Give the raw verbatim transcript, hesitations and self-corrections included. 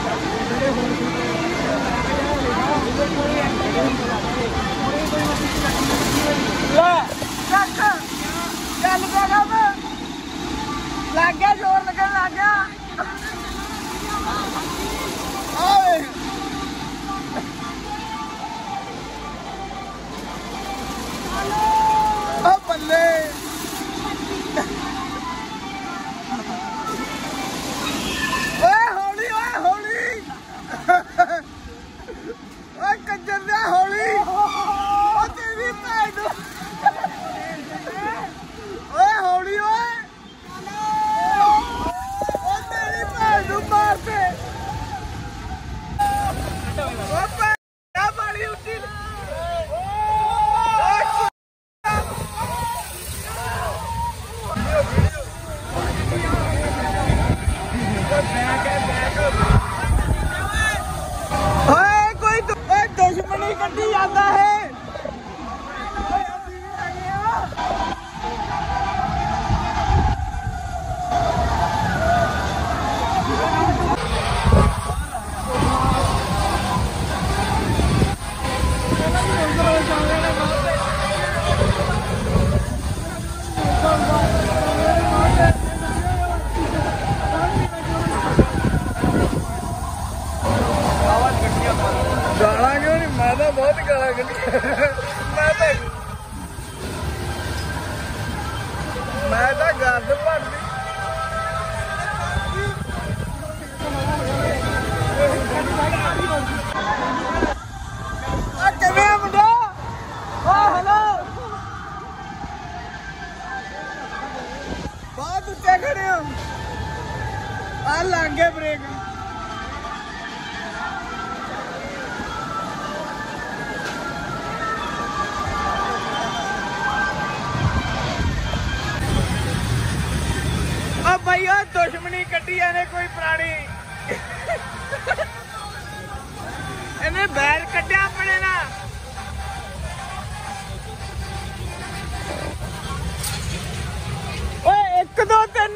चल गया लग गया जोर लगन लग गया बल्ले हौली हौली कंजर दे हौली तेरी भैन हौली तेरी भैन मारते बड़ी उच्ची कोई दुश्मनी कटी जाता है गाला क्यों नहीं मैं तो बहुत गाला कटी मैं तो मैं तो गंद भरदी किवें मुंडा हेलो बहुत उच्चे खड़े हो आ लग गए ब्रेक भाई दुश्मनी कटी ने कोई पुरानी इन्हें बैर कटिया अपने ना एक दो तीन